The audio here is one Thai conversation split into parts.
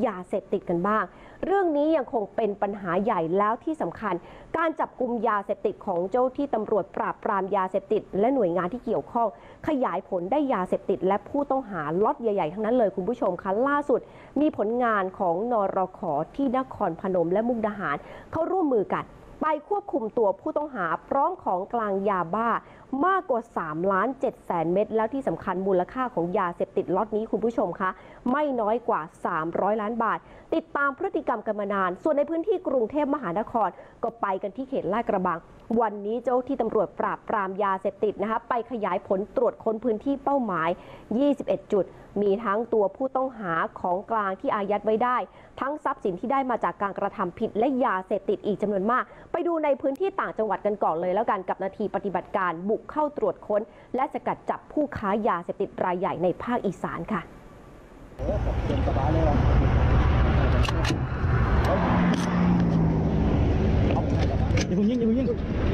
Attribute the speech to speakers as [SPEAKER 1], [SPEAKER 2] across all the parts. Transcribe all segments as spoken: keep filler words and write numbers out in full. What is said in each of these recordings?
[SPEAKER 1] ยาเสพติดกันบ้างเรื่องนี้ยังคงเป็นปัญหาใหญ่แล้วที่สำคัญการจับกุมยาเสพติดของเจ้าที่ตำรวจปราบปรามยาเสพติดและหน่วยงานที่เกี่ยวข้องขยายผลได้ยาเสพติดและผู้ต้องหาล็อตใหญ่ๆทั้งนั้นเลยคุณผู้ชมคะล่าสุดมีผลงานของนรข.ที่นครพนมและมุกดาหารเขาร่วมมือกันไปควบคุมตัวผู้ต้องหาพร้อมของกลางยาบ้ามากกว่าสามล้านเจ็ดแสนเม็ดแล้วที่สำคัญมูลค่าของยาเสพติดล็อตนี้คุณผู้ชมคะไม่น้อยกว่าสามร้อยล้านบาทติดตามพฤติกรรมกันมานานส่วนในพื้นที่กรุงเทพมหานครก็ไปกันที่เขตลาดกระบังวันนี้เจ้าที่ตำรวจปราบปรามยาเสพติดนะคะไปขยายผลตรวจค้นพื้นที่เป้าหมายยี่สิบเอ็ดจุดมีทั้งตัวผู้ต้องหาของกลางที่อายัดไว้ได้ทั้งทรัพย์สินที่ได้มาจากการกระทำผิดและยาเสพติดอีกจำนวนมากไปดูในพื้นที่ต่างจังหวัดกันก่อนเลยแล้วกันกับนาทีปฏิบัติการบุกเข้าตรวจค้นและสกัดจับผู้ค้ายาเสพติดรายใหญ่ในภาคอีสานค่ะ
[SPEAKER 2] อย่าเพิ่งยิงอย่าเพิ่งยิง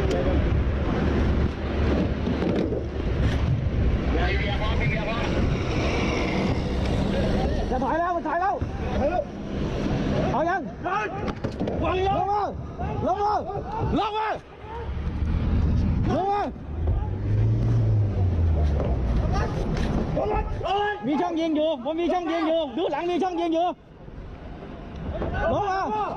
[SPEAKER 2] จะถอยแล้วมันถอยแล้วเอายังลงมาลงมาลงมาลงมามีช่องยิงอยู่ผมมีช่องยิงอยู่ดูหลังมีช่องยิงอยู่ลงมา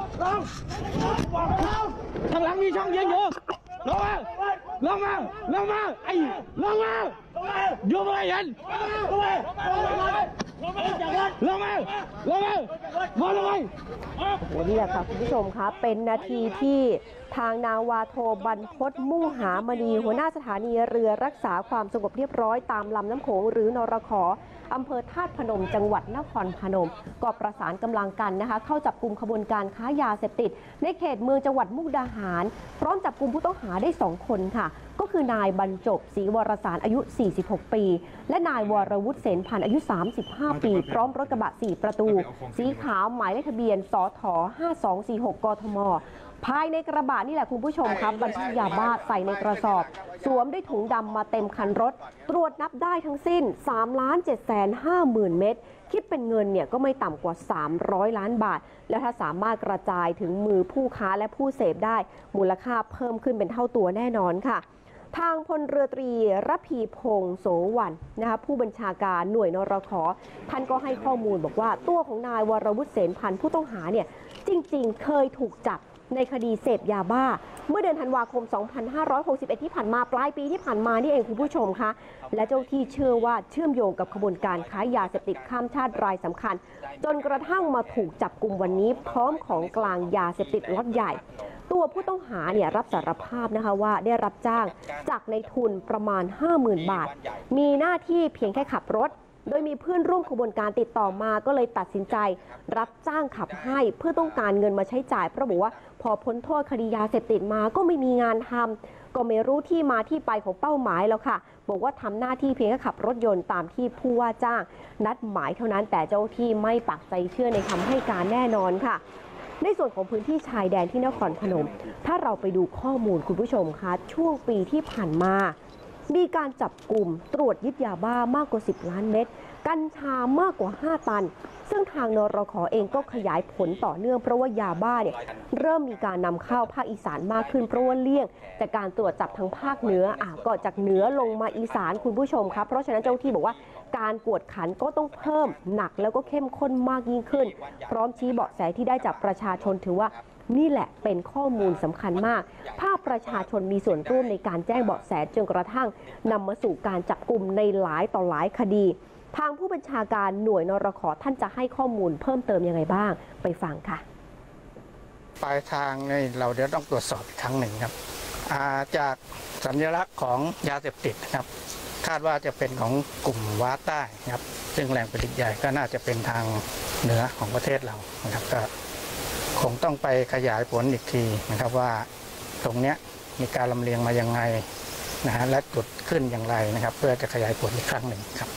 [SPEAKER 2] ข้างหลังมีช่องยิงอยู่ลงมาลงมาลงมาไอ้ลงมาอยู่บริเวณลงมาลงมาลงมาลงมาลงมา
[SPEAKER 1] วันนี้แหละค่ะคุณผู้ชมคะเป็นนาทีที่ทางนาวาโทบรรพตมุ่งหามณีหัวหน้าสถานีเรือรักษาความสงบเรียบร้อยตามลำน้ำโขงหรือนรข.อำเภอธาตุพนมจังหวัดนครพนมก็ประสานกำลังกันนะคะเข้าจับกุมขบวนการค้ายาเสพติดในเขตเมืองจังหวัดมุกดาหารพร้อมจับกุมผู้ต้องหาได้สองคนค่ะก็คือนายบรรจบศรีวรสารอายุสี่สิบหกปีและนายวรวุฒิเสนพันธ์อายุสามสิบห้าปีพร้อมรถกระบะสี่ประตูสีขาวหมายเลขทะเบียนสทห้าสองสี่หกกทมภายในกระบะนี่แหละคุณผู้ชมครับบรรทุกยาบ้าใส่ในกระสอบสวมด้วยถุงดำมาเต็มคันรถตรวจนับได้ทั้งสิ้น สามล้านเจ็ดแสนห้าหมื่น เม็ดคิดเป็นเงินเนี่ยก็ไม่ต่ำกว่าสามร้อยล้านบาทแล้วถ้าสามารถกระจายถึงมือผู้ค้าและผู้เสพได้มูลค่าเพิ่มขึ้นเป็นเท่าตัวแน่นอนค่ะทางพลเรือตรีระพีพงษ์โสวรรณนะคะผู้บัญชาการหน่วยนรข.ท่านก็ให้ข้อมูลบอกว่าตัวของนายวรวุฒิเสนพันธ์ผู้ต้องหาเนี่ยจริงๆเคยถูกจับในคดีเสพยาบ้าเมื่อเดือนธันวาคมสองพันห้าร้อยหกสิบเอ็ดที่ผ่านมาปลายปีที่ผ่านมานี่เองคุณผู้ชมคะและเจ้าที่เชื่อว่าเชื่อมโยงกับขบวนการค้ายาเสพติดข้ามชาติรายสำคัญจนกระทั่งมาถูกจับกุมวันนี้พร้อมของกลางยาเสพติดล็อตใหญ่ตัวผู้ต้องหาเนี่ยรับสารภาพนะคะว่าได้รับจ้างจากในทุนประมาณ ห้าหมื่น บาทมีหน้าที่เพียงแค่ขับรถโดยมีเพื่อนร่วมขบวนการติดต่อมาก็เลยตัดสินใจรับจ้างขับให้เพื่อต้องการเงินมาใช้จ่ายเพราะบอกว่าพอพ้นโทษคดียาเสพติดมาก็ไม่มีงานทำก็ไม่รู้ที่มาที่ไปของเป้าหมายแล้วค่ะบอกว่าทำหน้าที่เพียงแค่ขับรถยนต์ตามที่ผู้ว่าจ้างนัดหมายเท่านั้นแต่เจ้าที่ไม่ปักใจเชื่อในคำให้การแน่นอนค่ะในส่วนของพื้นที่ชายแดนที่นครพนมถ้าเราไปดูข้อมูลคุณผู้ชมคะช่วงปีที่ผ่านมามีการจับกลุ่มตรวจยึดยาบ้ามากกว่าสิบล้านเม็ดกัญชามากกว่าห้าตันซึ่งทางนรข.เองก็ขยายผลต่อเนื่องเพราะว่ายาบ้าเนี่ยเริ่มมีการนำเข้าภาคอีสานมากขึ้นเพราะว่าเลี่ยงจากการตรวจจับทางภาคเหนืออ่ะก็จากเหนือลงมาอีสานคุณผู้ชมครับเพราะฉะนั้นเจ้าที่บอกว่าการกวดขันก็ต้องเพิ่มหนักแล้วก็เข้มข้นมากยิ่งขึ้นพร้อมชี้เบาะแสที่ได้จากประชาชนถือว่านี่แหละเป็นข้อมูลสำคัญมากภาคประชาชนมีส่วนร่วมในการแจ้งเบาะแสจนกระทั่งนำมาสู่การจับกุมในหลายต่อหลายคดีทางผู้บัญชาการหน่วยนรข.ท่านจะให้ข้อมูลเพิ่มเติมยังไงบ้างไปฟังค่ะ
[SPEAKER 3] ปลายทางเนี่ยเราเดี๋ยวต้องตรวจสอบอีกครั้งหนึ่งครับจากสัญลักษณ์ของยาเสพติดครับคาดว่าจะเป็นของกลุ่มว้าใต้ครับซึ่งแหล่งผลิตใหญ่ก็น่าจะเป็นทางเหนือของประเทศเรานะครับก็คงต้องไปขยายผลอีกทีนะครับว่าตรงเนี้ยมีการลำเลียงมายังไงนะฮะและจุดขึ้นอย่างไรนะครับเพื่อจะขยายผลอีกครั้งหนึ่งครับ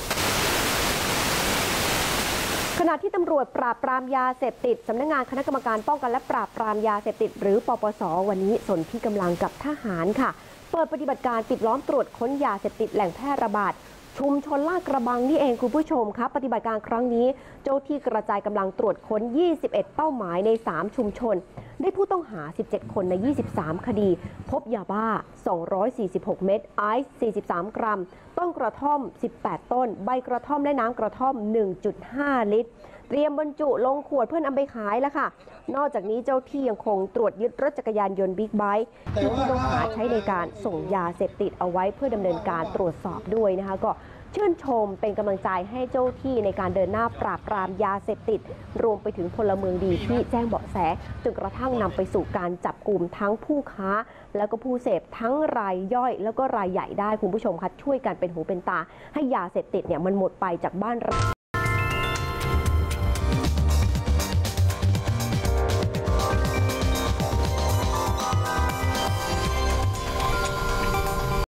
[SPEAKER 1] ขณะที่ตำรวจปราบปรามยาเสพติดสำนักงานคณะกรรมการป้องกันและปราบปรามยาเสพติดหรือปปส.วันนี้สนที่กำลังกับทหารค่ะเปิดปฏิบัติการปิดล้อมตรวจค้นยาเสพติดแหล่งแพร่ระบาดชุมชนลาดกระบังนี่เองคุณผู้ชมครับปฏิบัติการครั้งนี้เจ้าที่กระจายกำลังตรวจค้นยี่สิบเอ็ดเป้าหมายในสามชุมชนได้ผู้ต้องหาสิบเจ็ดคนในยี่สิบสามคดีพบยาบ้าสองร้อยสี่สิบหกเม็ดไอซ์สี่สิบสามกรัมต้นกระท่อมสิบแปดต้นใบกระท่อมและน้ำกระท่อม หนึ่งจุดห้า ลิตรเตรียมบรรจุลงขวดเพื่อนำไปขายแล้วค่ะนอกจากนี้เจ้าที่ยังคงตรวจยึดรถจักรยานยนต์บิ๊กไบค์ที่ผู้ต้องหาใช้ในการส่งยาเสพติดเอาไว้เพื่อดำเนินการตรวจสอบด้วยนะคะก็ชื่นชมเป็นกำลังใจให้เจ้าที่ในการเดินหน้าปราบปรามยาเสพติดรวมไปถึงพลเมืองดีที่แจ้งเบาะแสจนกระทั่งนำไปสู่การจับกลุ่มทั้งผู้ค้าแล้วก็ผู้เสพทั้งรายย่อยแล้วก็รายใหญ่ได้คุณผู้ชมคะช่วยกันเป็นหูเป็นตาให้ยาเสพติดเนี่ยมันหมดไปจากบ้านเรา